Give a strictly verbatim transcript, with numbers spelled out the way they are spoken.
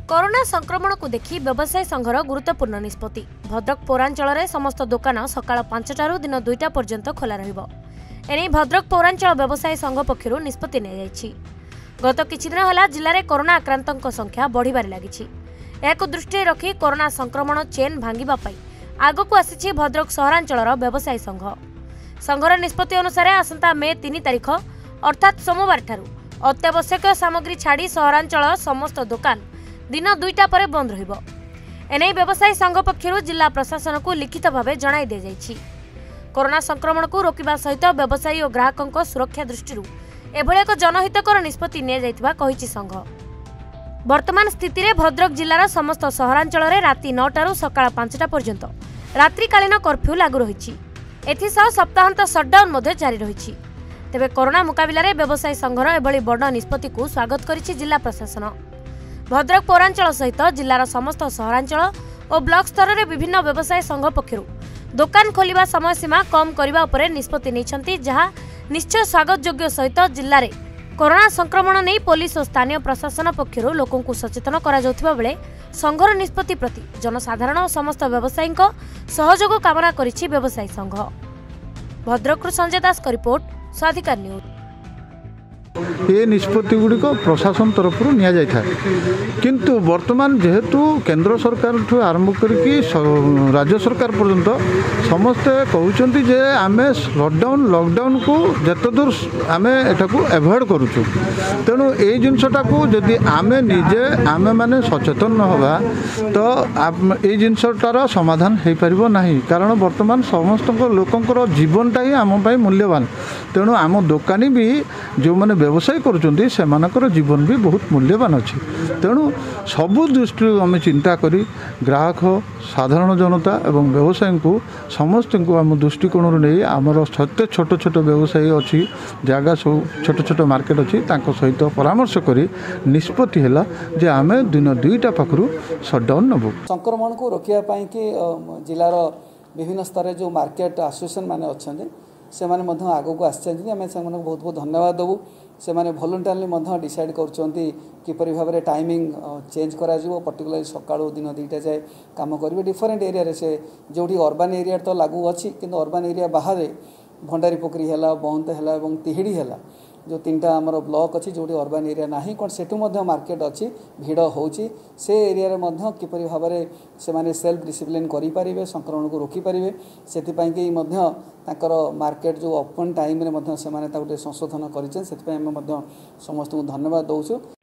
Corona संक्रमण को देखि व्यवसायी संघर गुरुत्वपूर्ण निष्पत्ति। भद्रक पौरांचल में समस्त दुकान सकाळ पांचटारू दिन दुईटा पर्यंत खोला रहिबो। एने भद्रक पौरांचल व्यवसायी संघ पक्षरु निष्पत्ति ने जायछि। गत किछि दिन होला जिल्ला रे कोरोना आक्रांतक संख्या बढ़िबार लागिछि। याको दृष्टि रखी कोरोना संक्रमण चेन भांगिबा पई आगकु आसिछि भद्रक सहरांचलर व्यवसायी संघ। संघर निष्पत्ति अनुसार आसंता मे तीन तारिख अर्थात सोमवार ठारू अत्यावश्यक सामग्री छाड़ी सहरांचल समस्त दुकान दिन दुईटा पर बंद रहिबो। एने व्यवसायी संघ पक्षरु जिला प्रशासन को लिखित भावे जणाई दे जायछि। कोरोना संक्रमण को रोकिबा सहित व्यवसायी और ग्राहकों सुरक्षा दृष्टि एभଳି एक जनहितकर निष्पत्ति निया जायतिबा कहिछि संघ। वर्तमान स्थिति रे भद्रक जिल्लार समस्त सहरांचल रे राति नौटारू सकाळ पांचटा पर्यंत रात्रिकालीन कर्फ्यू लागू रहिछि। एथिसह सप्ताहांत सटडाउन मध्ये जारी रहिछि। तेबे कोरोना मुकाबिला रे व्यवसायी संघर एभଳି बड़ निष्पत्ति को स्वागत करिछि जिला प्रशासन। भद्रक पौरांचल सहित जिलार समस्त सहरांचल और ब्लॉक स्तर में विभिन्न व्यवसाय संघ पक्षरु दुकान खोलिबा समय सीमा कम करबा उपरे निष्पत्ति नैछंती, जहां निश्चय स्वागत योग्य सहित जिल्ला रे कोरोना संक्रमण नहीं पुलिस और स्थानीय प्रशासन पक्षरु लोकों को सचेतन करा जाउथिबा बेले संघर निष्पत्ति प्रति जनसाधारण और समस्त व्यवसायी सहयोग कामना करिछि व्यवसायी संघ। भद्रक संजय दास का रिपोर्ट, स्वाधिकार न्यूज। ये निष्पत्ति गुड़िक प्रशासन तरफ नि जाए, किंतु वर्तमान जेहेतु केंद्र सरकार ठू आरंभ करके राज्य सरकार पर्यंत समस्ते कहते जे आमे लॉकडाउन लॉकडाउन को जत दूर आमे एटाकू एवॉइड करूछु। तेणु ये जिनसटा को जदि आमे निजे आमे माने सचेतन न होगा तो ये जिनसटार समाधान हो पारिबो नाही, कारण वर्तमान समस्त लोकंकर जीवनटा ही आम पाई मूल्यवान। तेणु आम दुकानी भी जो माने व्यवसाय करुँच से जीवन भी बहुत मूल्यवान अच्छी। तेणु सबु दृष्टि आम चिंता करी ग्राहक साधारण जनता एवं व्यवसायी को समस्त को आम दृष्टिकोण नहीं आमर सत्य छोट छोट व्यवसायी अच्छी जगह सब छोट छोट मार्केट अच्छी सहित परामर्श करी निष्पत्ति है जे आम दिन दुईटा पाखु सटडाउन नबू। संक्रमण को रोकने कि जिलार विभिन्न स्तर जो मार्केट एसोसिएशन माने अच्छा से माने आग को आम बहुत बहुत धन्यवाद देवु। से माने वॉलंटियरली डिसाइड करपरि भाव में टाइमिंग चेंज करा पर्टिकुलर सकाळू दिन दुईटा जाए काम करेंगे डिफरेंट एरिया रे। से जो अर्बान एरिया तो लागू अच्छी कि अर्बान एरिया बाहर भंडारी पोखरी है, बहंत है, तिहिड़ी है, जो तीन टा आमर ब्लॉक अच्छी जो अर्बान एरिया नहीं कौन सेठू मार्केट अच्छी भिड़ होची से एरिया रे मध्य किपरि भाव में से माने सेल्फ डिसिप्लिन करि पारिबे, संक्रमण को रोकी पारिबे। सेति पई कि मध्य ताकर मार्केट जो ओपन टाइम रे मध्य से माने ता संशोधन करिसें, सेति पई हम मध्य समस्त को धन्यवाद दउछु।